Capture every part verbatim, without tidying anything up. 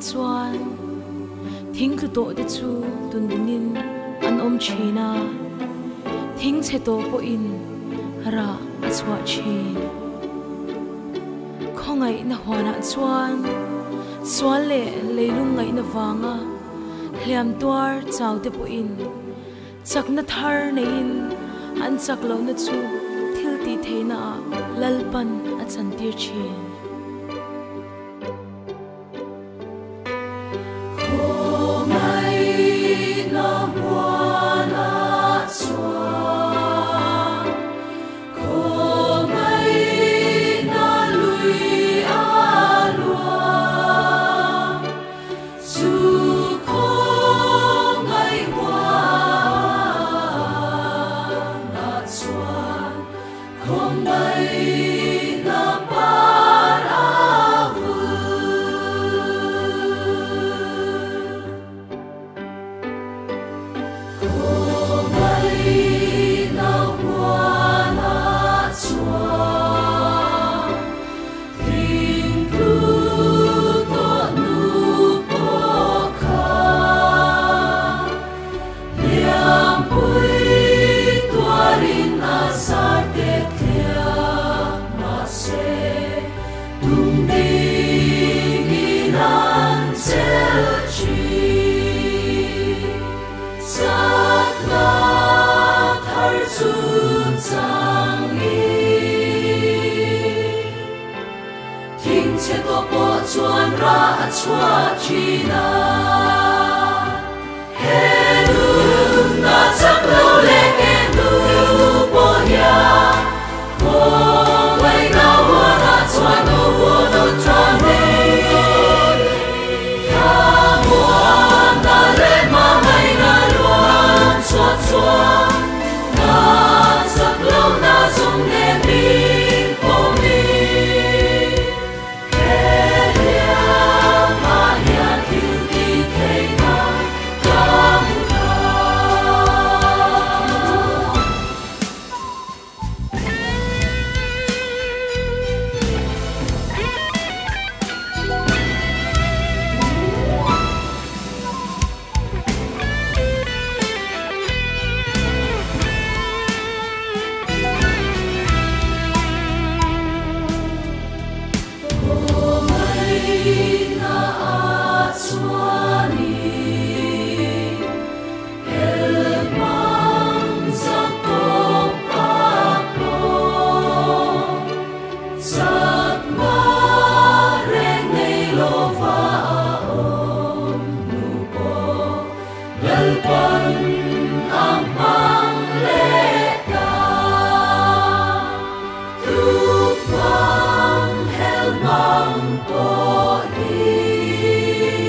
chuan thing tu to te chu tun dingin an om china thing che to po in ra a chwa chin khongai na hwana chuan swal le leilung ngai na wanga hliam tuar chaw te po in chak na thar nein an chak lo na chu thil ti theina lalpan a chan tir chin chuan ra a chua china helu na chak lo le ke nu po ya ko wai na wa na chuan no wo no chuan ne ya mo na le ma mai na luan chua chua na chak lo na song ne mi po mi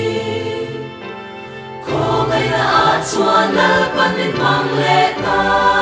chuan lal panin mang le ta